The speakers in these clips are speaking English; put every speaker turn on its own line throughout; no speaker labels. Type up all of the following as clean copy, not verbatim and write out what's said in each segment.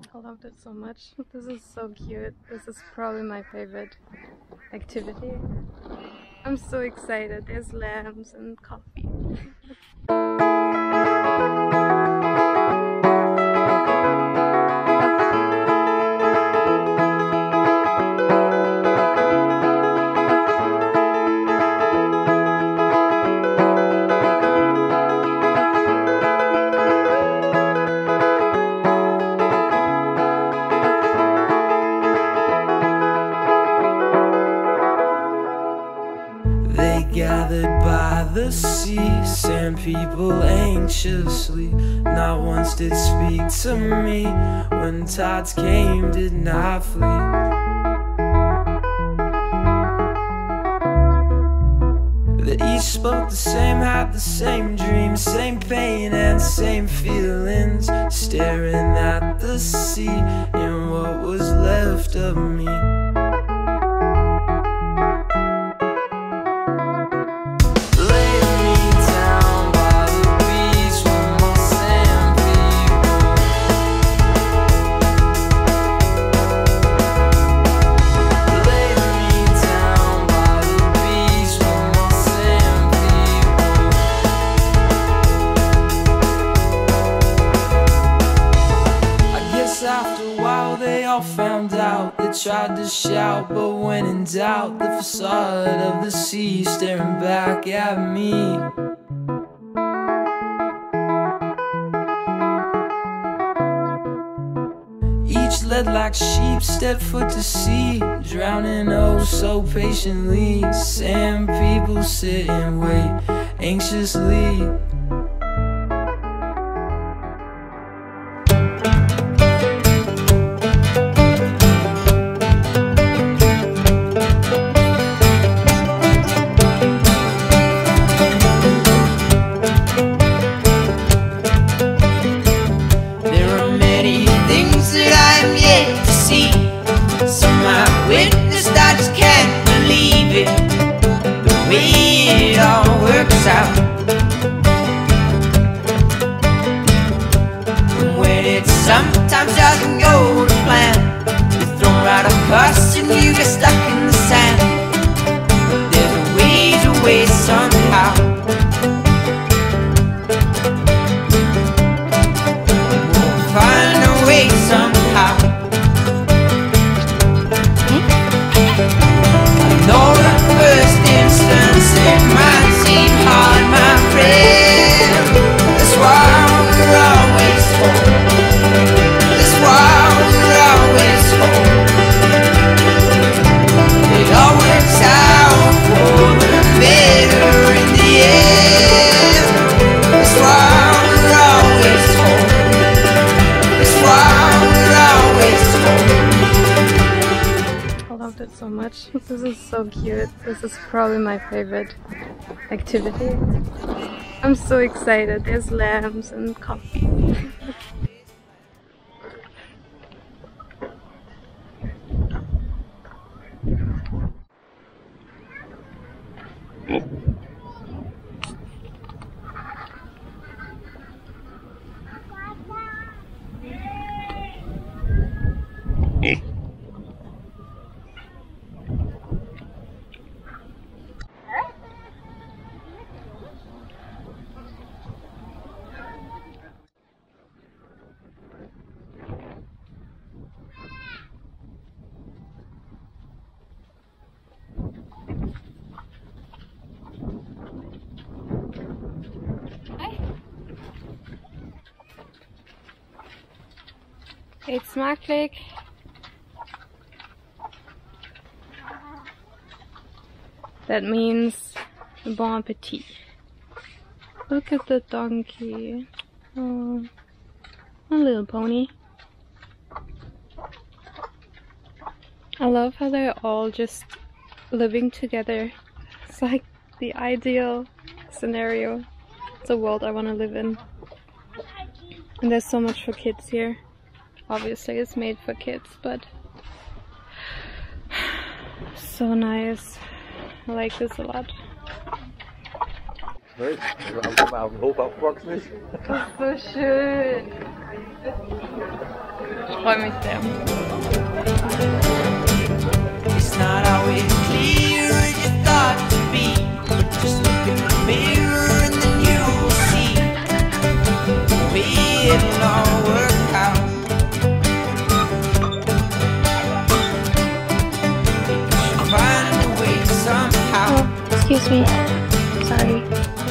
I loved it so much. This is so cute. This is probably my favorite activity. I'm so excited. There's lamps and coffee.
Gathered by the sea, sand people anxiously. Not once did speak to me. When tides came, did not flee. They each spoke the same, had the same dreams, same pain and same feelings. Staring at the sea in what was left of me. After a while they all found out. They tried to shout, but when in doubt, the facade of the sea staring back at me. Each led like sheep, stepped foot to sea, drowning oh so patiently. Sand people sit and wait anxiously.
I just can't believe it, the way it all works out. And when it sometimes doesn't go to plan, you're thrown right across and you get stuck in the sand. There's a way somehow. We'll find a way somehow. Though the first instance it might seem hard, my friend, that's why we're always home. That's why we're always home. It all works out for the better in the end. That's why we're always home. That's why we're always home.
I loved it so much. This is so cute. This is probably my favorite activity. I'm so excited. There's lamps and coffee. It's smakelijk. That means bon appetit. Look at the donkey. Oh, a little pony. I love how they're all just living together. It's like the ideal scenario. It's a world I want to live in. And there's so much for kids here. Obviously it's made for kids, but so nice. I like this a lot.
Nee, wir haben Hof aufgewachsen ist.
Das ist so schön. freue mich sehr.
It's not always clear as you thought it to be. Just look in the mirror and then you'll see. Maybe it'll all work out. You'll find a way somehow.
Oh, excuse me. Sorry.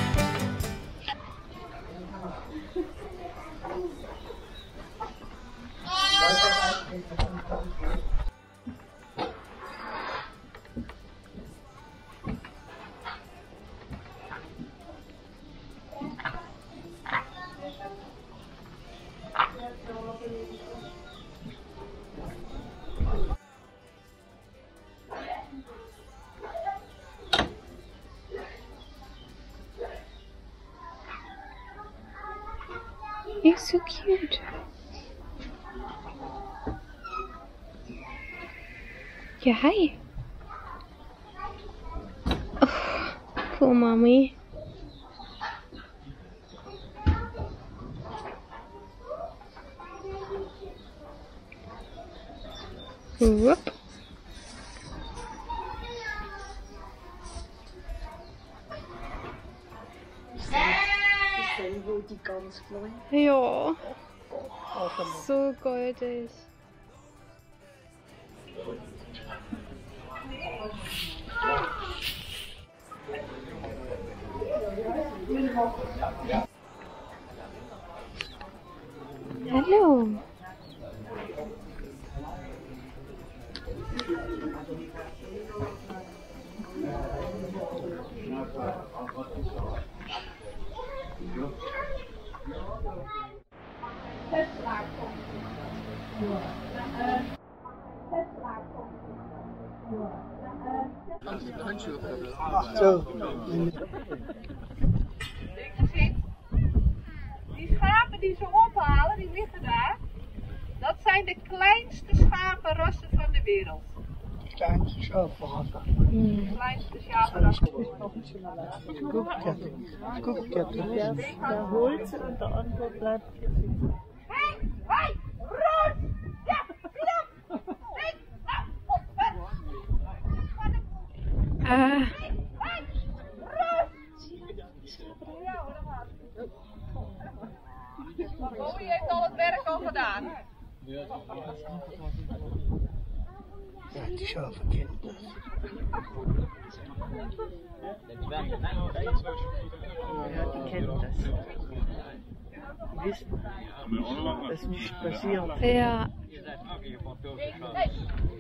You're so cute. Yeah, hi. Oh, cool, mommy. Whoop. Ja, so goldig. Hallo.
Zo.
Die schapen die ze ophalen, die liggen daar. Dat zijn de kleinste schapenrassen van de wereld.
Kleinste schapenrassen.
De kleinste schapenrassen.
Koekketten.
Der holt sie und der andere bleibt hier sitzen.
Hey, hey, Roos! Ja, wieder! Hey, op,
Ah,
hey, Roos! Ja hoor, dat gaat. Bobby heeft al het werk al gedaan.
Ja, die schapen kennen dat.
Ja, die kennen das. Die wissen, dass nichts passiert.
ja.
Hey,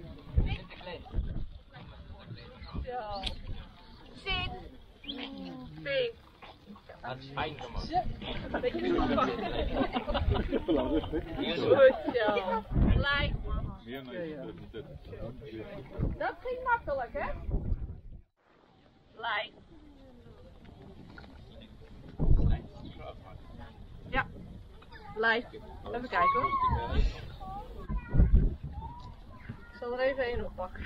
zo. Zit. Pink. Goed zo. Gelijk. Dat ging makkelijk, hè? Gelijk. Ja. Gelijk. Even kijken hoor. Ik zal er even één oppakken.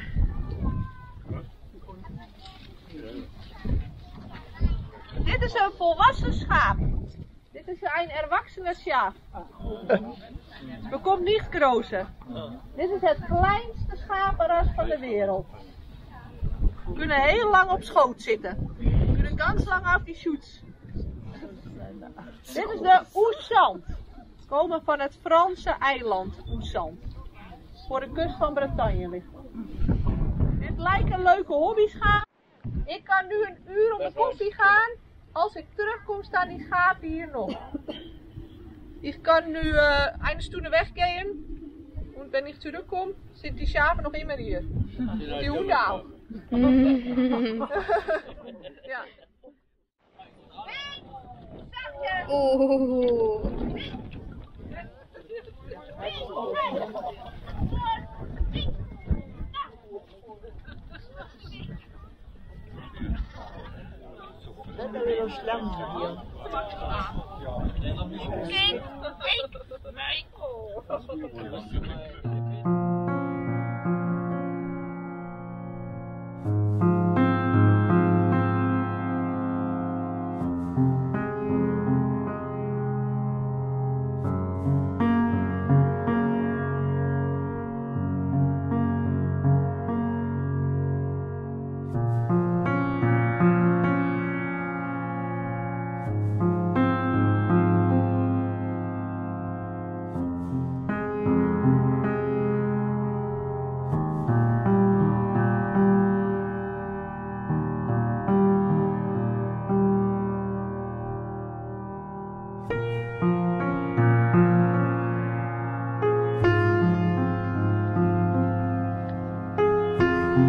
Dit is een volwassen schaap. Dit is een erwachsene Schaf. Bekomt niet groter. Dit is het kleinste schapenras van de wereld. We kunnen heel lang op schoot zitten. We kunnen ganz lang af die shoots. Dit is de Oesant. Komen van het Franse eiland Oesant. Voor de kust van Bretagne ligt. Dit lijkt een leuke hobbyschaap. Ik kan nu een uur op de koffie gaan. Als ik terugkom staan die schapen hier nog. Ich kann nu eine Stunde weggehen und wenn ich zurückkomme, sind die Schafe noch immer hier. Die Hunde auch. Ja.
Oh.
Dat is weer een slang hier.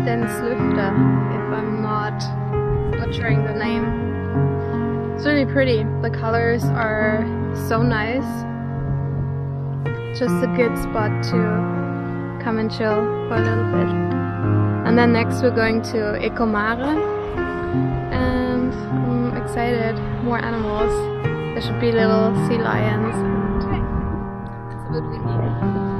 Den Slufte, if I'm not butchering the name. It's really pretty. The colors are so nice. Just a good spot to come and chill for a little bit. And then next we're going to Ecomare, and I'm excited. More animals. There should be little sea lions. It's a bit windy.